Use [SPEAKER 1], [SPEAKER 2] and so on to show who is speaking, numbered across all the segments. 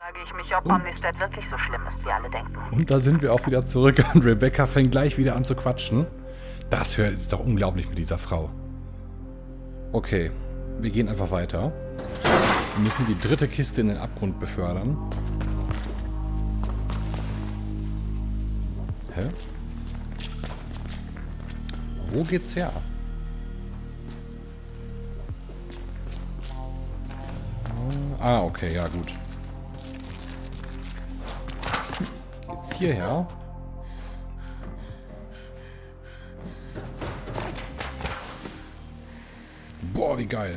[SPEAKER 1] Frage ich mich, ob Omnistat wirklich so schlimm ist, wie alle denken.
[SPEAKER 2] Und da sind wir auch wieder zurück und Rebecca fängt gleich wieder an zu quatschen. Das ist doch unglaublich mit dieser Frau. Okay, wir gehen einfach weiter. Wir müssen die dritte Kiste in den Abgrund befördern. Hä? Wo geht's her? Ah, okay, ja gut. Geht's hierher? Boah, wie geil.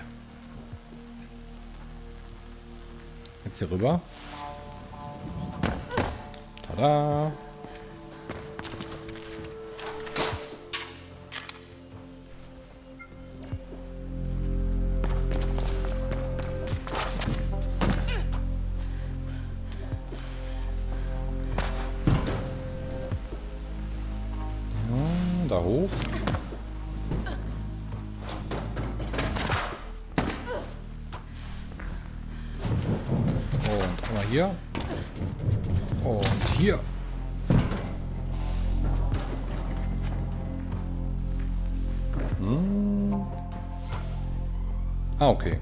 [SPEAKER 2] Jetzt hier rüber. Tada! Da hoch. Und einmal hier. Und hier. Ah, okay.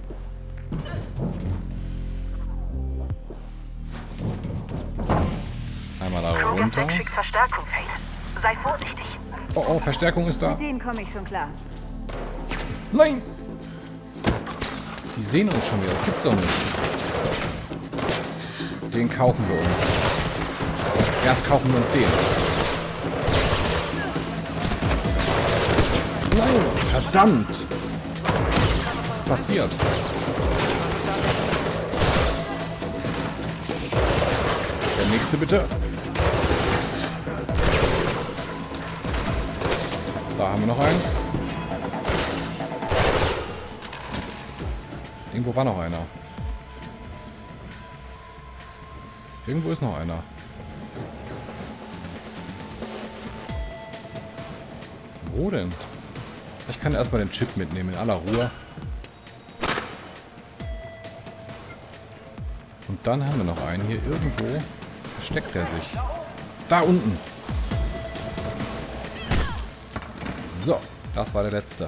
[SPEAKER 2] Einmal da runter.
[SPEAKER 1] Schickt Verstärkung, Faith. Sei vorsichtig.
[SPEAKER 2] Oh, oh, Verstärkung ist da.
[SPEAKER 3] Mit denen komme ich schon klar.
[SPEAKER 2] Nein! Die sehen uns schon wieder. Das gibt's doch nicht. Den kaufen wir uns. Erst kaufen wir uns den. Nein! Verdammt! Was ist passiert? Der nächste bitte. Da haben wir noch einen. Irgendwo war noch einer. Irgendwo ist noch einer. Wo denn? Ich kann erstmal den Chip mitnehmen in aller Ruhe. Und dann haben wir noch einen hier. Irgendwo versteckt er sich. Da unten. So, das war der letzte.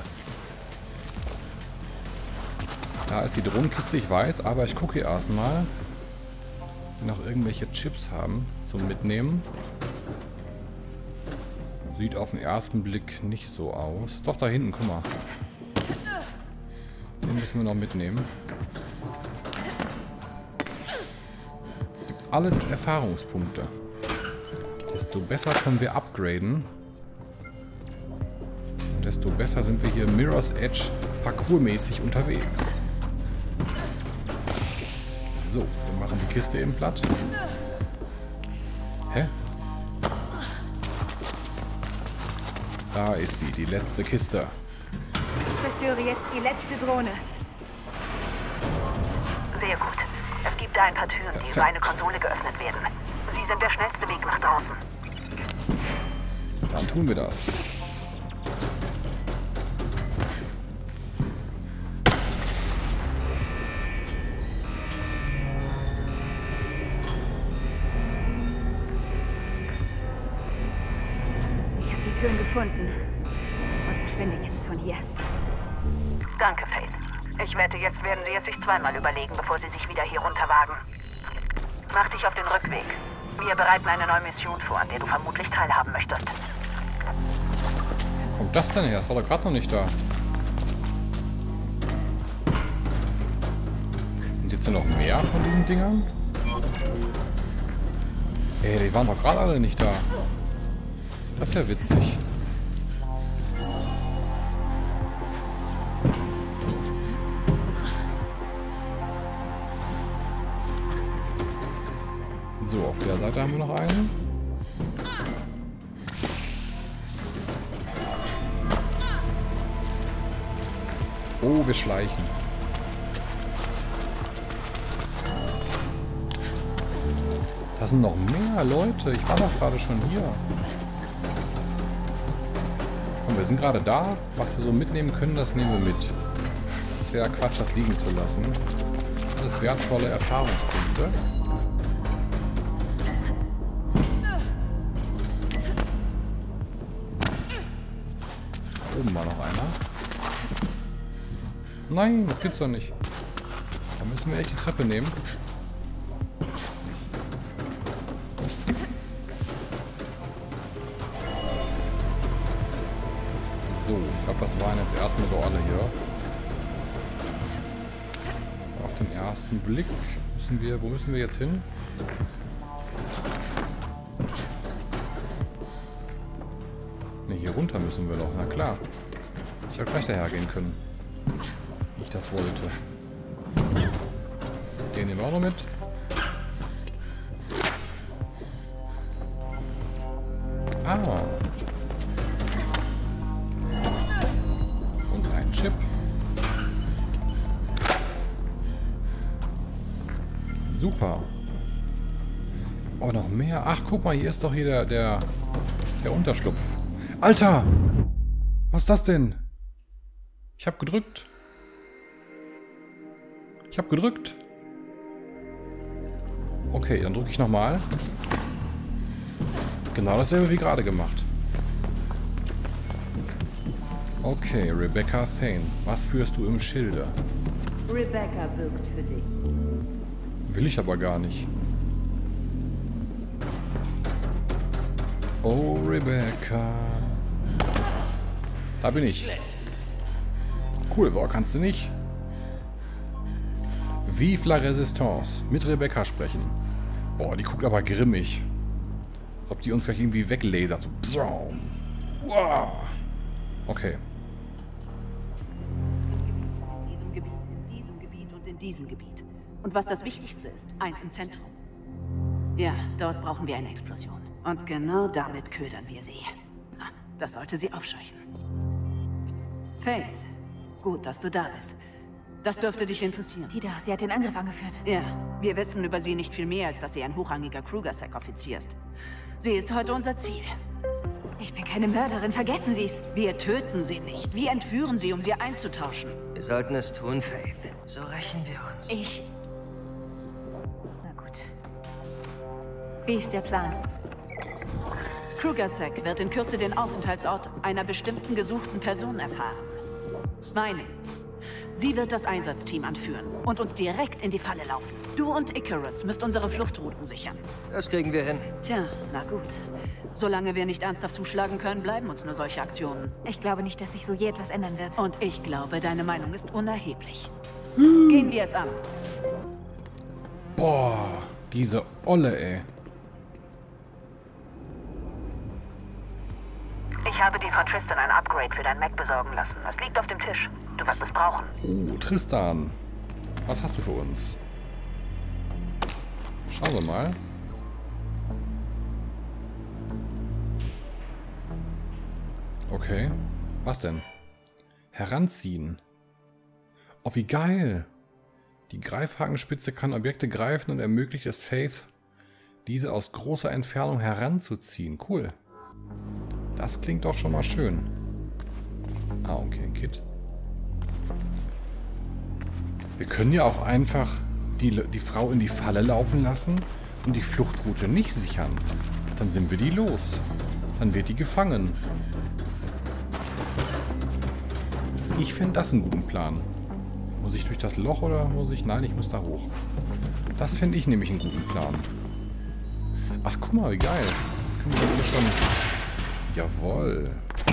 [SPEAKER 2] Da ist die Drohnenkiste, ich weiß, aber ich gucke erstmal, ob wir noch irgendwelche Chips haben zum Mitnehmen. Sieht auf den ersten Blick nicht so aus. Doch, da hinten, guck mal. Den müssen wir noch mitnehmen. Gibt alles Erfahrungspunkte. Desto besser können wir upgraden. Desto besser sind wir hier Mirror's Edge parkourmäßig unterwegs. So, wir machen die Kiste eben platt. Hä? Da ist sie, die letzte Kiste.
[SPEAKER 3] Ich zerstöre jetzt die letzte Drohne.
[SPEAKER 1] Sehr gut. Es gibt da ein paar Türen, die über eine Konsole geöffnet werden. Sie sind der schnellste Weg nach draußen.
[SPEAKER 2] Dann tun wir das.
[SPEAKER 3] Türen gefunden. Und verschwinde jetzt von hier.
[SPEAKER 1] Danke, Faith. Ich wette, jetzt werden Sie es sich zweimal überlegen, bevor Sie sich wieder hier runterwagen. Mach dich auf den Rückweg. Wir bereiten eine neue Mission vor, an der du vermutlich teilhaben möchtest.
[SPEAKER 2] Wo kommt das denn her? Das war doch gerade noch nicht da. Sind jetzt noch mehr von diesen Dingern? Ey, die waren doch gerade alle nicht da. Das ist ja witzig. So, auf der Seite haben wir noch einen. Oh, wir schleichen. Da sind noch mehr Leute. Ich war doch gerade schon hier. Komm, wir sind gerade da. Was wir so mitnehmen können, das nehmen wir mit. Das wäre Quatsch, das liegen zu lassen. Alles wertvolle Erfahrungspunkte. oben war noch einer. Nein, das gibt's doch nicht. Da müssen wir echt die Treppe nehmen. So, ich glaube, das waren jetzt erstmal so alle hier. Auf den ersten Blick müssen wir... Wo müssen wir jetzt hin? Ne, hier runter müssen wir doch. Na klar. Ich hätte gleich daher gehen können. Wie ich das wollte. Den nehmen wir auch noch mit. Ah. Und ein Chip. Super. Oh, noch mehr. Ach, guck mal, hier ist doch hier der Unterschlupf. Alter! Was ist das denn? Ich hab gedrückt. Ich hab gedrückt. Okay, dann drücke ich nochmal. Genau dasselbe wie gerade gemacht. Okay, Rebecca Thane. Was führst du im Schilde?
[SPEAKER 4] Rebecca wirkt für dich.
[SPEAKER 2] Will ich aber gar nicht. Oh, Rebecca. Da bin ich. Cool, boah, kannst du nicht. Vive la Resistance. Mit Rebecca sprechen. Boah, die guckt aber grimmig. Ob die uns gleich irgendwie weglasert. So. Wow. Okay.
[SPEAKER 1] In diesem Gebiet und in diesem Gebiet. Und was das Wichtigste ist, eins im Zentrum. Ja, dort brauchen wir eine Explosion. Und genau damit ködern wir sie. Das sollte sie aufscheuchen. Faith, gut, dass du da bist. Das dürfte dich interessieren.
[SPEAKER 3] Die da, sie hat den Angriff angeführt.
[SPEAKER 1] Ja, wir wissen über sie nicht viel mehr, als dass sie ein hochrangiger Kruger-Sec-Offizier ist. Sie ist heute unser Ziel.
[SPEAKER 3] Ich bin keine Mörderin, vergessen Sie es.
[SPEAKER 1] Wir töten sie nicht. Wir entführen sie, um sie einzutauschen.
[SPEAKER 5] Wir sollten es tun, Faith. So rächen wir uns.
[SPEAKER 3] Na gut. Wie ist der Plan?
[SPEAKER 1] Kruger-Sec wird in Kürze den Aufenthaltsort einer bestimmten gesuchten Person erfahren. Meine. Sie wird das Einsatzteam anführen und uns direkt in die Falle laufen. Du und Icarus müsst unsere Fluchtrouten sichern.
[SPEAKER 5] Das kriegen wir hin.
[SPEAKER 1] Tja, na gut. Solange wir nicht ernsthaft zuschlagen können, bleiben uns nur solche Aktionen.
[SPEAKER 3] Ich glaube nicht, dass sich so je etwas ändern wird.
[SPEAKER 1] Und ich glaube, deine Meinung ist unerheblich. Gehen wir es an.
[SPEAKER 2] Boah, diese Olle, ey.
[SPEAKER 1] Ich habe dir von Tristan ein Upgrade für dein Mac besorgen lassen. Es liegt auf dem Tisch. Du wirst es brauchen.
[SPEAKER 2] Oh, Tristan. Was hast du für uns? Schauen wir mal. Okay. Was denn? Heranziehen. Oh, wie geil. Die Greifhakenspitze kann Objekte greifen und ermöglicht es Faith, diese aus großer Entfernung heranzuziehen. Cool. Das klingt doch schon mal schön. Ah, okay, ein Kit. Wir können ja auch einfach die Frau in die Falle laufen lassen und die Fluchtroute nicht sichern. Dann sind wir die los. Dann wird die gefangen. Ich finde das einen guten Plan. Muss ich durch das Loch oder muss ich... Nein, ich muss da hoch. Das finde ich nämlich einen guten Plan. Ach, guck mal, wie geil. Jetzt können wir das hier schon... Jawohl.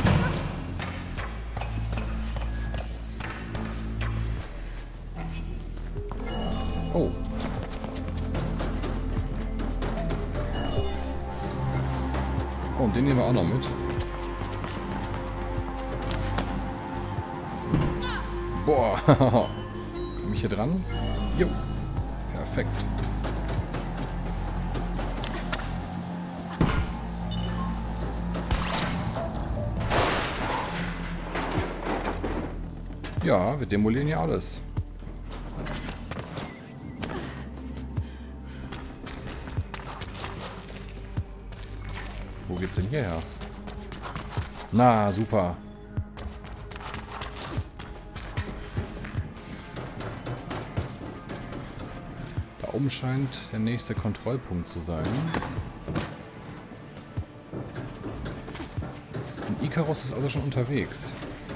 [SPEAKER 2] Oh. Oh, und den nehmen wir auch noch mit. Boah. Komm ich hier dran? Jo. Perfekt. Ja, wir demolieren ja alles. Wo geht's denn hierher? Na, super. Da oben scheint der nächste Kontrollpunkt zu sein. Und Icarus ist also schon unterwegs.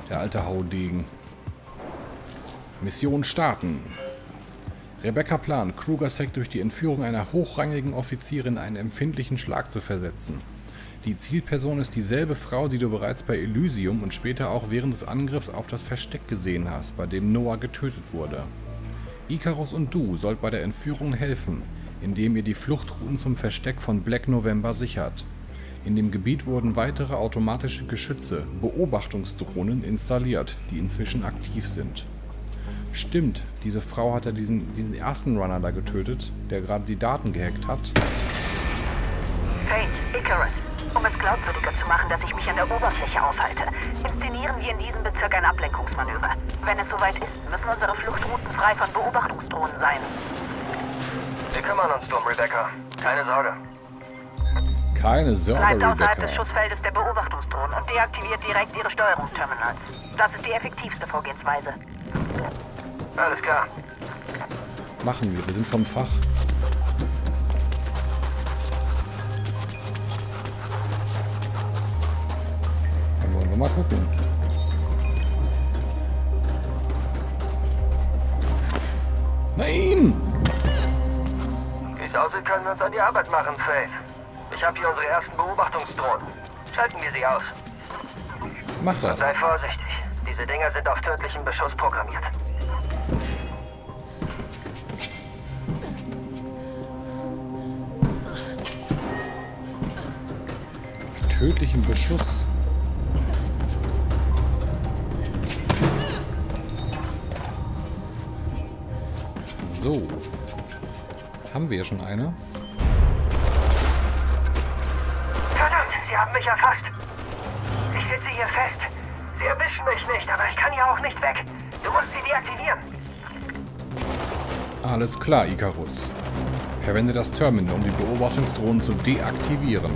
[SPEAKER 2] Der alte Haudegen. Mission starten. Rebecca plant, Kruger-Sec durch die Entführung einer hochrangigen Offizierin einen empfindlichen Schlag zu versetzen. Die Zielperson ist dieselbe Frau, die du bereits bei Elysium und später auch während des Angriffs auf das Versteck gesehen hast, bei dem Noah getötet wurde. Icarus und du sollt bei der Entführung helfen, indem ihr die Fluchtrouten zum Versteck von Black November sichert. In dem Gebiet wurden weitere automatische Geschütze, Beobachtungsdrohnen, installiert, die inzwischen aktiv sind. Stimmt, diese Frau hat ja diesen ersten Runner da getötet, der gerade die Daten gehackt hat.
[SPEAKER 1] Hey, Icarus. Um es glaubwürdiger zu machen, dass ich mich an der Oberfläche aufhalte, inszenieren wir in diesem Bezirk ein Ablenkungsmanöver. Wenn es soweit ist, müssen unsere Fluchtrouten frei von Beobachtungsdrohnen sein.
[SPEAKER 5] Wir kümmern uns drum, Rebecca. Keine Sorge.
[SPEAKER 2] Keine Sorge,
[SPEAKER 1] Bleibt außerhalb des
[SPEAKER 2] Rebecca.
[SPEAKER 1] Schussfeldes der Beobachtungsdrohnen und deaktiviert direkt ihre Steuerungsterminals. Das ist die effektivste Vorgehensweise.
[SPEAKER 5] Alles klar.
[SPEAKER 2] Machen wir sind vom Fach. Dann wollen wir mal gucken. Nein!
[SPEAKER 5] Wie es aussieht, können wir uns an die Arbeit machen, Faith. Ich habe hier unsere ersten Beobachtungsdrohnen. Schalten wir sie aus.
[SPEAKER 2] Mach das.
[SPEAKER 5] Sei vorsichtig. Diese Dinger sind auf tödlichen Beschuss programmiert.
[SPEAKER 2] Tödlichen Beschuss. So. Haben wir ja schon eine?
[SPEAKER 5] Verdammt, sie haben mich erfasst. Ich sitze hier fest. Sie erwischen mich nicht, aber ich kann ja auch nicht weg. Du musst sie deaktivieren.
[SPEAKER 2] Alles klar, Icarus. Verwende das Terminal, um die Beobachtungsdrohnen zu deaktivieren.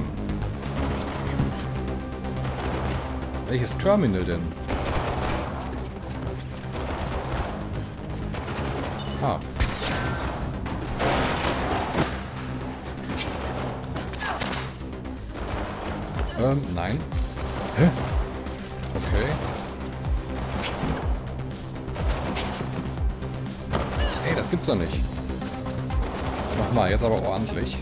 [SPEAKER 2] Welches Terminal denn? Ah. Nein. Hä? Okay. Ey, das gibt's doch nicht. Nochmal, jetzt aber ordentlich.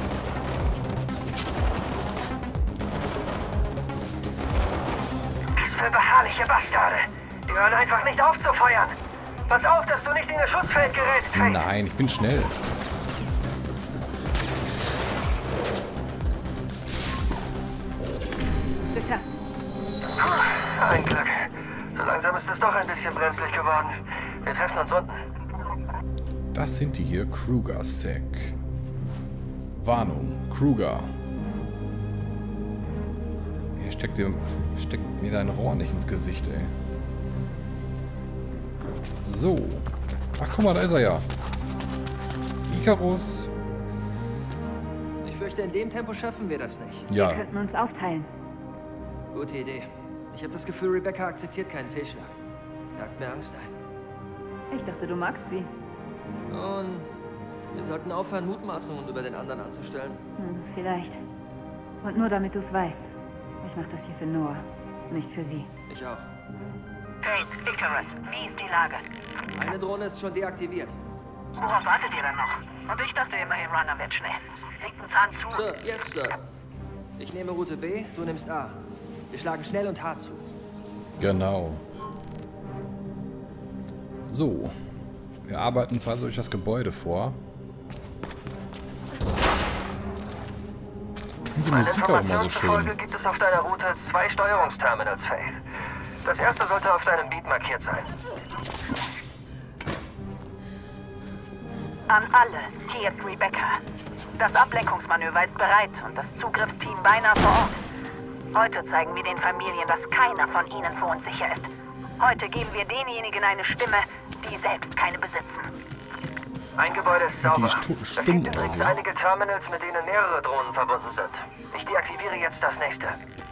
[SPEAKER 5] Was für beharrliche Bastarde. Die hören einfach nicht auf zu feuern. Pass auf, dass du nicht in das Schussfeld gerätst, Faith.
[SPEAKER 2] Nein, ich bin schnell.
[SPEAKER 3] Geschafft.
[SPEAKER 5] Ein Glück. So langsam ist es doch ein bisschen brenzlig geworden. Wir treffen uns unten.
[SPEAKER 2] Das sind die hier, Kruger-Sec. Warnung, Kruger. Hier steckt mir dein Rohr nicht ins Gesicht, ey. So. Ach, guck mal, da ist er ja. Icarus.
[SPEAKER 5] Ich fürchte, in dem Tempo schaffen wir das nicht.
[SPEAKER 3] Wir
[SPEAKER 2] Ja,
[SPEAKER 3] könnten uns aufteilen.
[SPEAKER 5] Gute Idee. Ich habe das Gefühl, Rebecca akzeptiert keinen Fehlschlag. Jagt mir Angst ein.
[SPEAKER 3] Ich dachte, du magst sie.
[SPEAKER 5] Und wir sollten aufhören, Mutmaßungen über den anderen anzustellen.
[SPEAKER 3] Vielleicht. Und nur damit du es weißt. Ich mache das hier für Noah, nicht für sie.
[SPEAKER 5] Ich auch.
[SPEAKER 1] Faith, Icarus, wie ist die Lage?
[SPEAKER 5] Eine Drohne ist schon deaktiviert.
[SPEAKER 1] Worauf wartet ihr denn noch? Und ich dachte immerhin, Runner wird schnell. Legt einen Zahn zu.
[SPEAKER 5] Sir, yes, Sir. Ich nehme Route B, du nimmst A. Wir schlagen schnell und hart zu.
[SPEAKER 2] genau. So. Wir arbeiten zwar durch das Gebäude vor. Und die
[SPEAKER 5] Meinen
[SPEAKER 2] Musik auch immer so
[SPEAKER 5] Informationen
[SPEAKER 2] schön.
[SPEAKER 5] zufolge gibt es auf deiner Route 2 Steuerungsterminals, Faith. Das erste sollte auf deinem Beat markiert sein.
[SPEAKER 1] An alle, hier ist Rebecca. Das Ablenkungsmanöver ist bereit und das Zugriffsteam beinahe vor Ort. Heute zeigen wir den Familien, dass keiner von ihnen vor uns sicher ist. Heute geben wir denjenigen eine Stimme, die selbst keine besitzen.
[SPEAKER 5] Ein Gebäude ist sauber.
[SPEAKER 2] Die
[SPEAKER 5] Es
[SPEAKER 2] stumm
[SPEAKER 5] gibt
[SPEAKER 2] oder
[SPEAKER 5] übrigens
[SPEAKER 2] so.
[SPEAKER 5] einige Terminals, mit denen mehrere Drohnen verbunden sind. Ich deaktiviere jetzt das nächste.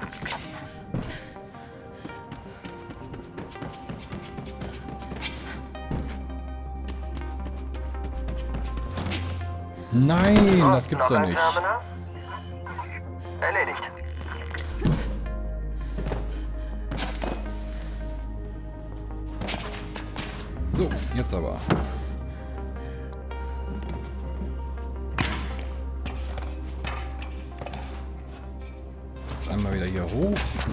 [SPEAKER 2] Nein,
[SPEAKER 5] Und
[SPEAKER 2] das gibt's
[SPEAKER 5] noch
[SPEAKER 2] doch
[SPEAKER 5] ein
[SPEAKER 2] nicht.
[SPEAKER 5] Terminal? Erledigt.
[SPEAKER 2] So, jetzt aber. Jetzt einmal wieder hier hoch.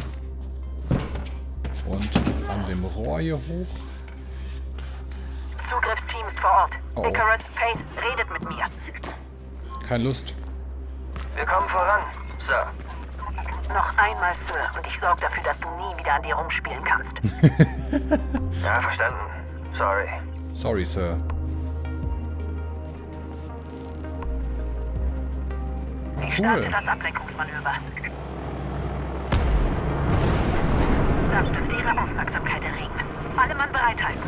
[SPEAKER 2] Und an dem Rohr hier hoch.
[SPEAKER 1] Zugriffsteam ist vor Ort.
[SPEAKER 2] Oh.
[SPEAKER 1] Icarus, Faith, redet mit mir.
[SPEAKER 2] Keine Lust.
[SPEAKER 5] Wir kommen voran, Sir.
[SPEAKER 1] Noch einmal, Sir, und ich sorge dafür, dass du nie wieder an dir rumspielen kannst.
[SPEAKER 5] Ja, verstanden. Sorry.
[SPEAKER 2] Sorry, Sir.
[SPEAKER 1] Ich starte das Ablenkungsmanöver. Das dürfte ihre Aufmerksamkeit erregen. Alle Mann bereithalten.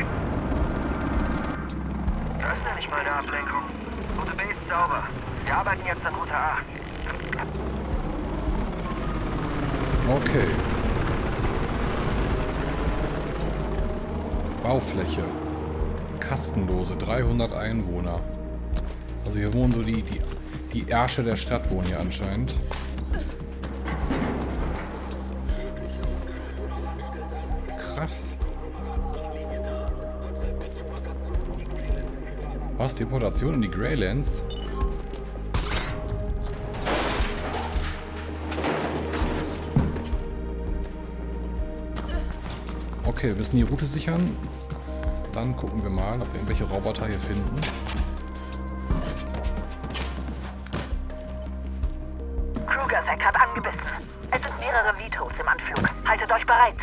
[SPEAKER 5] Das ist nicht mal eine Ablenkung. Route B ist sauber. Wir arbeiten jetzt an Route A.
[SPEAKER 2] Okay. Baufläche. Kastenlose, 300 Einwohner. Also hier wohnen so die Ärsche der Stadt wohnen hier anscheinend. Krass. Was? Deportation in die Greylands? Okay, wir müssen die Route sichern. Dann gucken wir mal, ob wir irgendwelche Roboter hier finden.
[SPEAKER 1] Krugersec hat angebissen. Es sind mehrere Vitos im Anflug. Haltet euch bereit.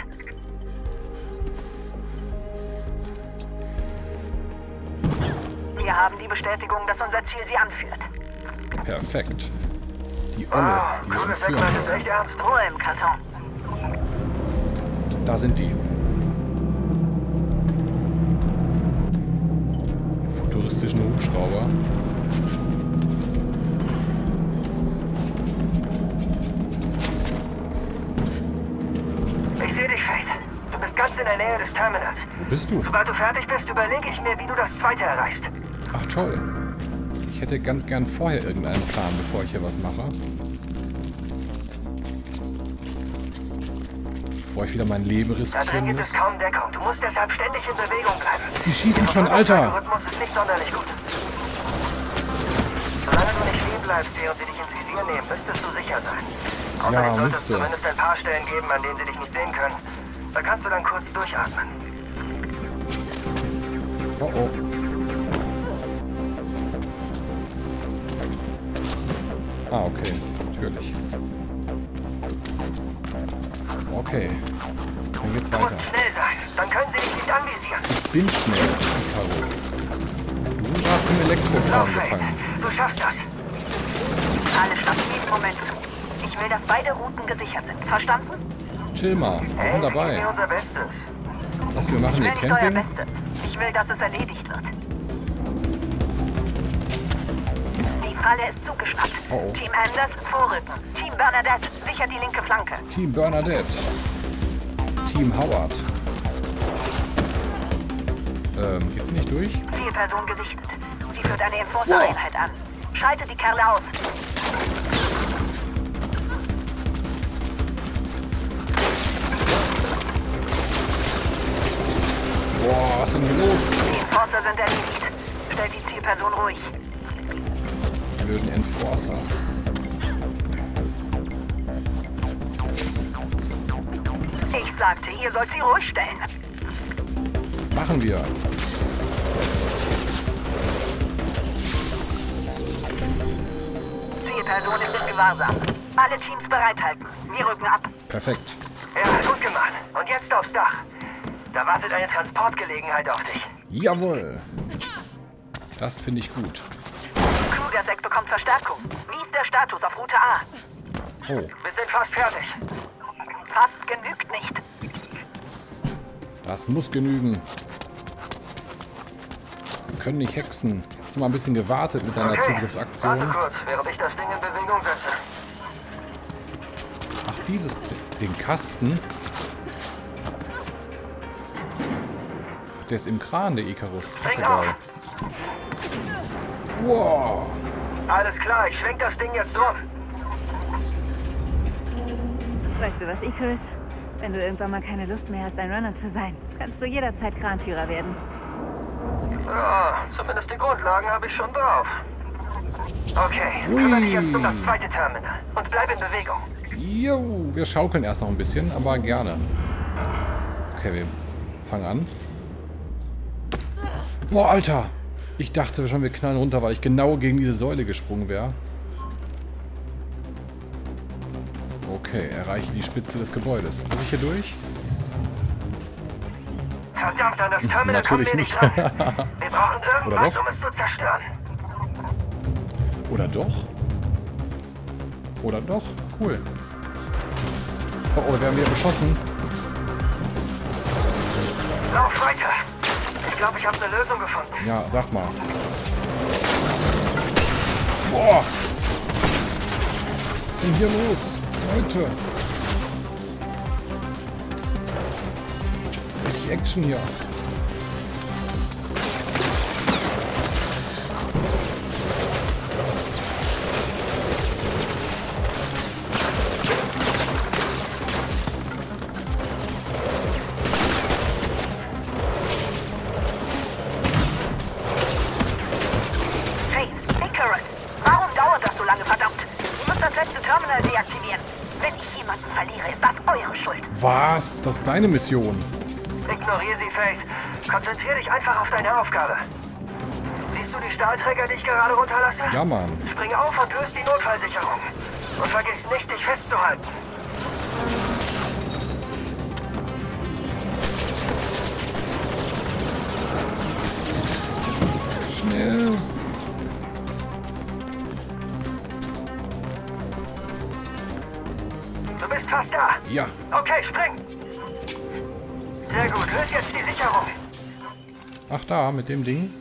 [SPEAKER 1] Wir haben die Bestätigung, dass unser Ziel sie anführt.
[SPEAKER 2] Perfekt. Die Olle, die wir
[SPEAKER 5] Krugersec
[SPEAKER 2] entführen.
[SPEAKER 5] meint es echt ernst.
[SPEAKER 1] Ruhe im Karton.
[SPEAKER 2] Da sind die. Futuristischen Hubschrauber.
[SPEAKER 5] Ich sehe dich, Faith. Du bist ganz in der Nähe des Terminals.
[SPEAKER 2] Wo bist du?
[SPEAKER 5] Sobald du fertig bist, überlege ich mir, wie du das zweite erreichst.
[SPEAKER 2] Ach toll. Ich hätte ganz gern vorher irgendeinen Plan, bevor ich hier was mache. Bevor ich wieder mein Leben
[SPEAKER 5] Da drin
[SPEAKER 2] riskieren
[SPEAKER 5] gibt
[SPEAKER 2] muss.
[SPEAKER 5] es kaum Deckung. Du musst deshalb ständig in Bewegung bleiben.
[SPEAKER 2] Die schießen schon,
[SPEAKER 5] Der
[SPEAKER 2] Alter!
[SPEAKER 5] Rhythmus ist nicht sonderlich gut. Solange du nicht stehen bleibst, während sie dich ins Visier nehmen, müsstest du sicher sein. Außerdem sollte es
[SPEAKER 2] müsste.
[SPEAKER 5] zumindest ein paar Stellen geben, an denen sie dich nicht sehen können. Da kannst du dann kurz durchatmen.
[SPEAKER 2] Oh oh. Ah, okay. Natürlich. Okay. Dann geht's
[SPEAKER 5] Du
[SPEAKER 2] weiter.
[SPEAKER 5] musst schnell sein, dann können sie dich nicht anvisieren.
[SPEAKER 2] Ich bin schnell, Icarus. Du hast im Elektrozaun
[SPEAKER 5] Lauf, Faith.
[SPEAKER 2] gefangen.
[SPEAKER 5] Du schaffst das.
[SPEAKER 1] Alle schnappen diesen Moment zu. Ich will, dass beide Routen gesichert sind. Verstanden?
[SPEAKER 2] Chill mal, wir sind
[SPEAKER 5] Wir geben
[SPEAKER 2] dabei.
[SPEAKER 5] dir unser Bestes.
[SPEAKER 2] Was, wir machen
[SPEAKER 1] Ich will
[SPEAKER 2] hier
[SPEAKER 1] nicht euer
[SPEAKER 2] Camping?
[SPEAKER 1] Bestes. Ich will, dass es erledigt wird. Die Falle ist zugeschnappt.
[SPEAKER 2] Oh oh.
[SPEAKER 1] Team Anders, vorrücken. Team Bernadette, sichert die linke Flanke.
[SPEAKER 2] Team Bernadette. Team Howard. Geht's nicht durch?
[SPEAKER 1] Zielperson gesichtet. Sie führt eine Enforcer-Einheit an. Schaltet die Kerle aus.
[SPEAKER 2] Boah, was ist denn hier los?
[SPEAKER 1] Die Enforcer sind erledigt. Stellt die Zielperson ruhig.
[SPEAKER 2] Blöden Enforcer.
[SPEAKER 1] Ich sagte, ihr sollt sie ruhig stellen.
[SPEAKER 2] Machen wir.
[SPEAKER 1] Zielperson ist in Gewahrsam. Alle Teams bereithalten. Wir rücken ab.
[SPEAKER 2] Perfekt.
[SPEAKER 5] Ja, gut gemacht. Und jetzt aufs Dach. Da wartet eine Transportgelegenheit auf dich.
[SPEAKER 2] Jawohl. Das finde ich gut.
[SPEAKER 1] Krugersec bekommt Verstärkung. Wie ist der Status auf Route A?
[SPEAKER 2] Oh,
[SPEAKER 5] Wir sind fast fertig.
[SPEAKER 1] Fast genügt nicht.
[SPEAKER 2] das muss genügen. Wir können nicht hexen. Jetzt mal ein bisschen gewartet mit deiner
[SPEAKER 5] Warte
[SPEAKER 2] Zugriffsaktion.
[SPEAKER 5] kurz, während ich das Ding in Bewegung setze.
[SPEAKER 2] Ach, den Kasten. Der ist im Kran, der Icarus. Das ist
[SPEAKER 5] Spring
[SPEAKER 2] ja
[SPEAKER 5] auf.
[SPEAKER 2] geil. Wow.
[SPEAKER 5] Alles klar, ich schwenk das Ding jetzt um.
[SPEAKER 3] Weißt du was, Icarus? Wenn du irgendwann mal keine Lust mehr hast, ein Runner zu sein, kannst du jederzeit Kranführer werden.
[SPEAKER 5] Ja, zumindest die Grundlagen habe ich schon drauf. Okay, kümmere dich jetzt um das zweite Terminal und bleib in Bewegung.
[SPEAKER 2] Jo, wir schaukeln erst noch ein bisschen, aber gerne. Okay, wir fangen an. Boah, Alter! Ich dachte schon, wir knallen runter, weil ich genau gegen diese Säule gesprungen wäre. Okay, erreiche die Spitze des Gebäudes. Muss ich hier durch?
[SPEAKER 5] Verdammt, an das Terminal
[SPEAKER 2] Natürlich
[SPEAKER 5] kommen wir
[SPEAKER 2] nicht.
[SPEAKER 5] nicht ran. Wir brauchen irgendwas,
[SPEAKER 2] doch?
[SPEAKER 5] um es zu zerstören.
[SPEAKER 2] Oder doch? Oder doch? Cool. Oh, wir werden wieder beschossen.
[SPEAKER 5] Lauf weiter. Ich glaube, ich habe eine Lösung gefunden.
[SPEAKER 2] Ja, sag mal. Boah! Was ist denn hier los? Leute! Richtig Action hier.
[SPEAKER 1] Hey, Icarus, warum dauert das so lange, verdammt? Du musst das letzte Terminal deaktivieren. Wenn ich jemanden verliere, ist das eure Schuld.
[SPEAKER 2] Was? Das ist deine Mission.
[SPEAKER 5] Ignoriere sie, Faith. Konzentriere dich einfach auf deine Aufgabe. Siehst du die Stahlträger, die ich gerade runterlasse?
[SPEAKER 2] Ja, Mann.
[SPEAKER 5] Spring auf und löse die Notfallsicherung. Und vergiss nicht, dich festzuhalten.
[SPEAKER 2] Schnell.
[SPEAKER 5] Du bist fast da.
[SPEAKER 2] Ja.
[SPEAKER 5] Okay, spring. Sehr gut, löse jetzt die Sicherung.
[SPEAKER 2] Ach, da, mit dem Ding.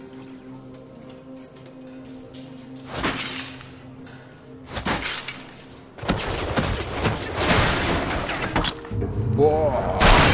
[SPEAKER 2] Boah.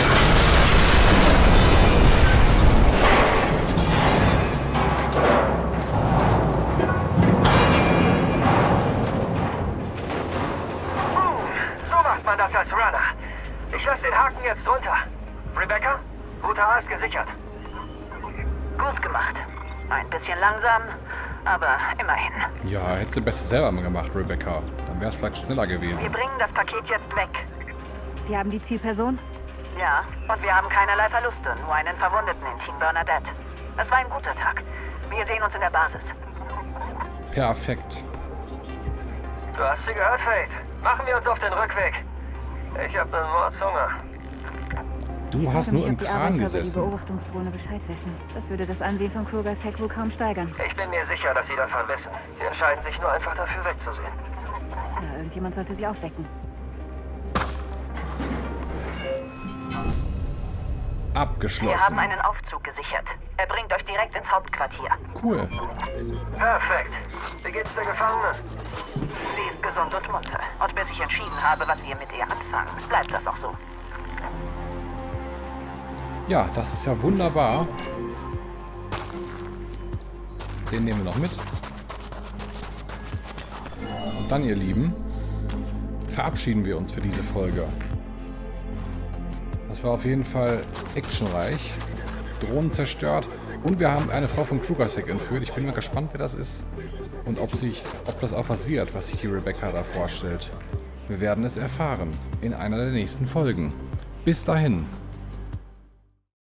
[SPEAKER 5] So macht man das als Runner. Ich lasse den Haken jetzt runter. Rebecca, Route A ist gesichert.
[SPEAKER 1] Gut gemacht. Ein bisschen langsam, aber immerhin.
[SPEAKER 2] Ja, hättest du besser selber mal gemacht, Rebecca. Dann wär's vielleicht schneller
[SPEAKER 1] Wir
[SPEAKER 2] gewesen.
[SPEAKER 1] bringen das Paket jetzt weg.
[SPEAKER 3] Sie haben die Zielperson?
[SPEAKER 1] Ja, und wir haben keinerlei Verluste, nur einen Verwundeten in Team Bernadette. Es war ein guter Tag. Wir sehen uns in der Basis.
[SPEAKER 2] Perfekt.
[SPEAKER 5] Du hast sie gehört, Faith. Machen wir uns auf den Rückweg. Ich habe einen Mordshunger.
[SPEAKER 2] Du hast nur im
[SPEAKER 3] die
[SPEAKER 2] Kran
[SPEAKER 3] Arbeiter über die
[SPEAKER 2] gesessen.
[SPEAKER 3] Beobachtungsdrohne Bescheid wissen. Das würde das Ansehen von Krugers Heck wohl kaum steigern.
[SPEAKER 5] Ich bin mir sicher, dass sie davon wissen. Sie entscheiden sich nur einfach dafür wegzusehen.
[SPEAKER 3] Tja, irgendjemand sollte sie aufwecken.
[SPEAKER 1] Wir
[SPEAKER 2] Abgeschlossen.
[SPEAKER 1] haben einen Aufzug gesichert. Er bringt euch direkt ins Hauptquartier.
[SPEAKER 2] Cool.
[SPEAKER 5] Perfekt. Wie geht's der Gefangenen?
[SPEAKER 1] Sie ist gesund und munter. Und bis ich entschieden habe, was wir mit ihr anfangen, bleibt das auch so.
[SPEAKER 2] Ja, das ist ja wunderbar. Den nehmen wir noch mit. Und dann, ihr Lieben, verabschieden wir uns für diese Folge. Das war auf jeden Fall actionreich. Drohnen zerstört. Und wir haben eine Frau von Krugersec entführt. Ich bin mal gespannt, wer das ist. Und ob das auch was wird, was sich die Rebecca da vorstellt. Wir werden es erfahren in einer der nächsten Folgen. Bis dahin.